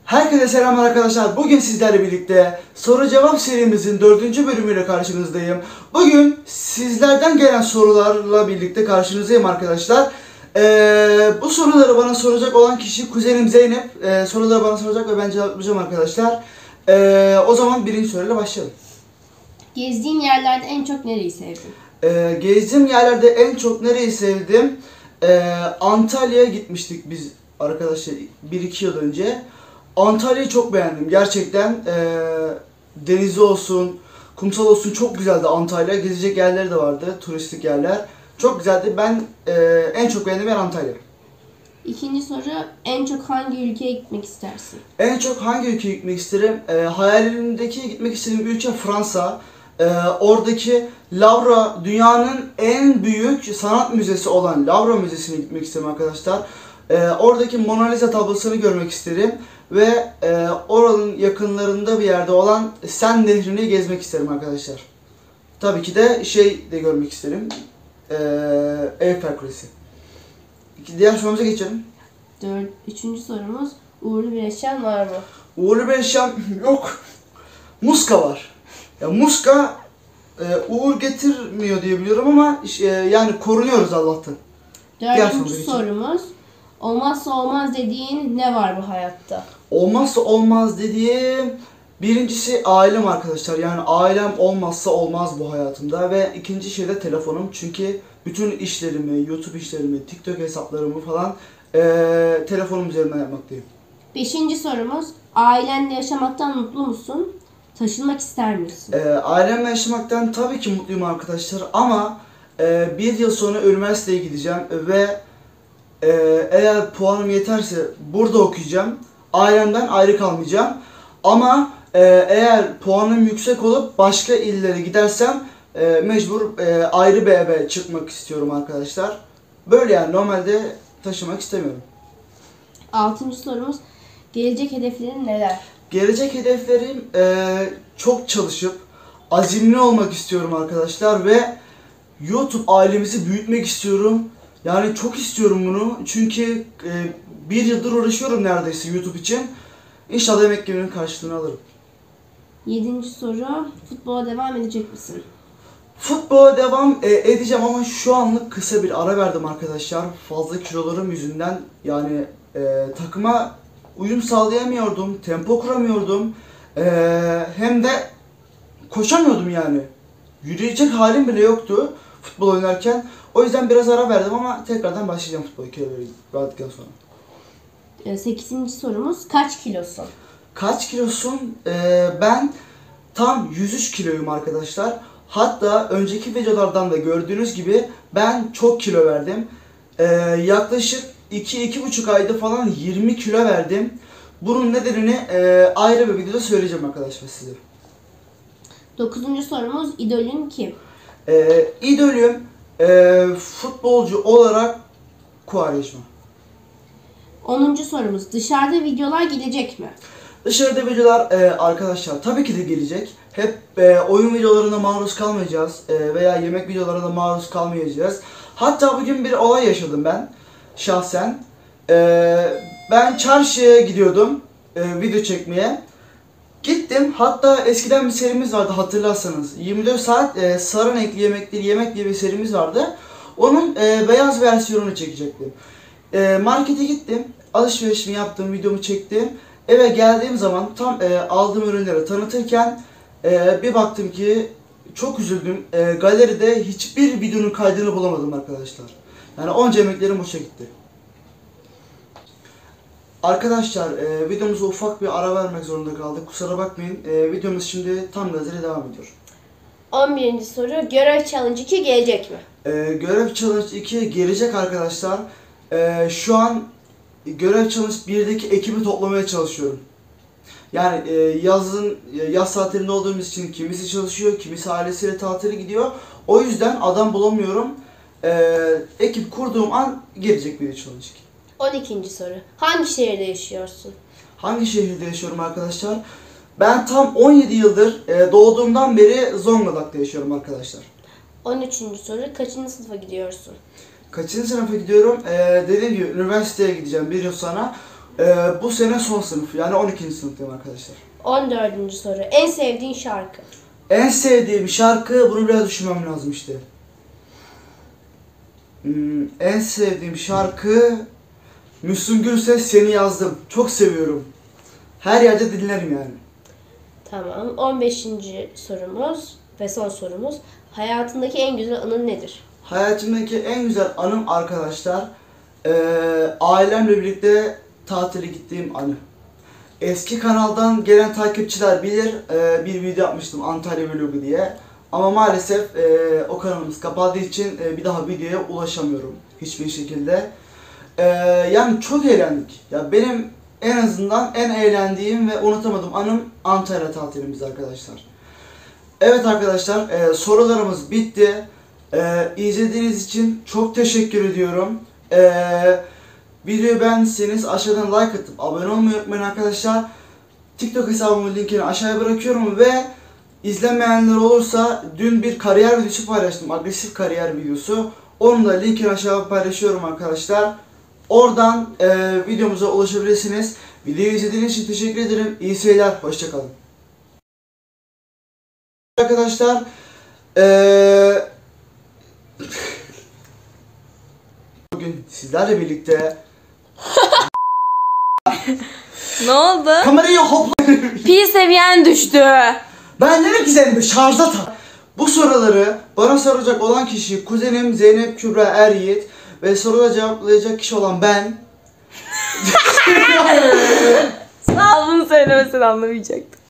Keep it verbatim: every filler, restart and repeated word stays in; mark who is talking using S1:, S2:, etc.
S1: Herkese selamlar arkadaşlar. Bugün sizlerle birlikte soru cevap serimizin dördüncü bölümüyle karşınızdayım. Bugün sizlerden gelen sorularla birlikte karşınızdayım arkadaşlar. Ee, bu soruları bana soracak olan kişi kuzenim Zeynep. Ee, soruları bana soracak ve ben cevaplayacağım arkadaşlar. Ee, o zaman birinci soruyla başlayalım.
S2: Gezdiğin yerlerde en çok nereyi sevdin?
S1: Ee, gezdiğim yerlerde en çok nereyi sevdim? Ee, Antalya'ya gitmiştik biz arkadaşlar bir iki yıl önce. Antalya'yı çok beğendim. Gerçekten ee, denizi olsun, kumsal olsun çok güzeldi Antalya. Gezecek yerleri de vardı, turistik yerler. Çok güzeldi. Ben ee, en çok beğendiğim yer Antalya.
S2: İkinci soru, en çok hangi ülkeye gitmek istersin?
S1: En çok hangi ülkeye gitmek isterim? E, hayalimdeki gitmek istediğim ülke Fransa. E, oradaki Louvre, dünyanın en büyük sanat müzesi olan Louvre Müzesi'ne gitmek isterim arkadaşlar. E, oradaki Mona Lisa tablosunu görmek isterim. Ve e, oranın yakınlarında bir yerde olan Sen Nehri'ni gezmek isterim arkadaşlar. Tabii ki de şey de görmek isterim. E, Eiffel Kulesi. Diğer sorumuza geçelim.
S2: Dört, üçüncü sorumuz, uğurlu bir eşyan var mı?
S1: Uğurlu bir eşyam yok. Muska var. Ya muska e, uğur getirmiyor diye biliyorum ama e, yani korunuyoruz Allah'tan.
S2: Dördüncü sorumuz, olmazsa olmaz dediğin ne var bu hayatta?
S1: Olmazsa olmaz dediğim birincisi ailem arkadaşlar. Yani ailem olmazsa olmaz bu hayatımda ve ikinci şey de telefonum. Çünkü bütün işlerimi, YouTube işlerimi, TikTok hesaplarımı falan e, telefonum üzerinden yapmaktayım.
S2: Beşinci sorumuz, ailenle yaşamaktan mutlu musun? Taşınmak ister misin?
S1: E, ailemle yaşamaktan tabii ki mutluyum arkadaşlar ama e, bir yıl sonra üniversiteye gideceğim ve e, eğer puanım yeterse burada okuyacağım. Ailemden ayrı kalmayacağım. Ama e, eğer puanım yüksek olup başka illere gidersem e, mecbur e, ayrı bir eve çıkmak istiyorum arkadaşlar. Böyle yani normalde taşımak istemiyorum.
S2: Altıncı sorumuz, gelecek hedeflerin neler?
S1: Gelecek hedeflerim e, çok çalışıp azimli olmak istiyorum arkadaşlar ve YouTube ailemizi büyütmek istiyorum. Yani çok istiyorum bunu çünkü e, bir yıldır uğraşıyorum neredeyse YouTube için. İnşallah emeklerimin karşılığını alırım.
S2: Yedinci soru, futbola devam edecek misin?
S1: Futbola devam e, edeceğim ama şu anlık kısa bir ara verdim arkadaşlar. Fazla kilolarım yüzünden yani e, takıma uyum sağlayamıyordum, tempo kuramıyordum. E, hem de koşamıyordum yani. Yürüyecek halim bile yoktu futbol oynarken. O yüzden biraz ara verdim ama tekrardan başlayacağım futbol kiloları verdikten sonra.
S2: Sekizinci sorumuz, kaç kilosun?
S1: Kaç kilosun? Ee, ben tam yüz üç kiloyum arkadaşlar. Hatta önceki videolardan da gördüğünüz gibi ben çok kilo verdim. Ee, yaklaşık iki iki buçuk ayda falan yirmi kilo verdim. Bunun nedenini e, ayrı bir videoda söyleyeceğim arkadaşlar size.
S2: Dokuzuncu sorumuz, idolün kim?
S1: Ee, idolüm e, futbolcu olarak Quaresma.
S2: Onuncu sorumuz, dışarıda videolar gelecek mi?
S1: Dışarıda videolar e, arkadaşlar tabii ki de gelecek. Hep e, oyun videolarına maruz kalmayacağız e, veya yemek videolarına maruz kalmayacağız. Hatta bugün bir olay yaşadım ben şahsen. E, ben çarşıya gidiyordum e, video çekmeye. Gittim, hatta eskiden bir serimiz vardı hatırlarsanız. yirmi dört saat e, sarı renkli yemekleri yemek diye bir serimiz vardı. Onun e, beyaz versiyonunu çekecektim. E, markete gittim, alışverişimi yaptım, videomu çektim. Eve geldiğim zaman tam e, aldığım ürünleri tanıtırken e, bir baktım ki çok üzüldüm. E, galeride hiçbir videonun kaydını bulamadım arkadaşlar. Yani onca emeklerim boşa gitti. Arkadaşlar e, videomuza ufak bir ara vermek zorunda kaldık. Kusura bakmayın. E, videomuz şimdi tam gazıyla devam ediyor.
S2: On birinci soru, görev challenge iki gelecek mi?
S1: E, görev challenge iki gelecek arkadaşlar. E, şu an görev challenge birdeki ekibi toplamaya çalışıyorum. Yani e, yazın yaz tatilinde olduğumuz için kimisi çalışıyor, kimisi ailesiyle tatile gidiyor. O yüzden adam bulamıyorum. E, ekip kurduğum an gelecek bir challenge iki.
S2: On ikinci soru, hangi şehirde yaşıyorsun?
S1: Hangi şehirde yaşıyorum arkadaşlar? Ben tam on yedi yıldır e, doğduğumdan beri Zonguldak'ta yaşıyorum arkadaşlar.
S2: On üçüncü soru, kaçıncı sınıfa gidiyorsun?
S1: Kaçıncı sınıfa gidiyorum? E, dediğim gibi üniversiteye gideceğim bir yıl sonra. Ee, bu sene son sınıf, yani on ikinci sınıftayım arkadaşlar.
S2: on dördüncü soru. En sevdiğin şarkı?
S1: En sevdiğim şarkı, bunu biraz düşünmem lazım işte. Hmm, en sevdiğim şarkı Müslüm Gürses, Seni Yazdım. Çok seviyorum. Her yerde dinlerim yani.
S2: Tamam. on beşinci sorumuz ve son sorumuz. Hayatındaki en güzel anın nedir?
S1: Hayatımdaki en güzel anım arkadaşlar, eee ailemle birlikte tatile gittiğim anı. Eski kanaldan gelen takipçiler bilir, eee, bir video yapmıştım Antalya Vlogu diye. Ama maalesef eee, o kanalımız kapandığı için eee, bir daha videoya ulaşamıyorum hiçbir şekilde. Eee, yani çok eğlendik. Ya benim en azından en eğlendiğim ve unutamadığım anım Antalya tatilimiz arkadaşlar. Evet arkadaşlar, eee, sorularımız bitti. Ee, izlediğiniz için çok teşekkür ediyorum. Ee, videoyu beğendiyseniz aşağıdan like atıp abone olmayı unutmayın arkadaşlar. TikTok hesabımın linkini aşağıya bırakıyorum ve izlemeyenler olursa dün bir kariyer videosu paylaştım. Agresif kariyer videosu. Onun da linkini aşağıya paylaşıyorum arkadaşlar. Oradan e, videomuza ulaşabilirsiniz. Videoyu izlediğiniz için teşekkür ederim. İyi seyirler. Hoşçakalın. Arkadaşlar eee bugün sizlerle birlikte
S3: Ne oldu?
S1: kamerayı hopla.
S3: Pi seviyen düştü.
S1: Ben dedim ki senin bir şarja tak. Bu soruları bana soracak olan kişi kuzenim Zeynep Kübra Eryiğit ve soruları cevaplayacak kişi olan ben.
S3: Sağ ol, bunu söylemesen anlamayacaktım.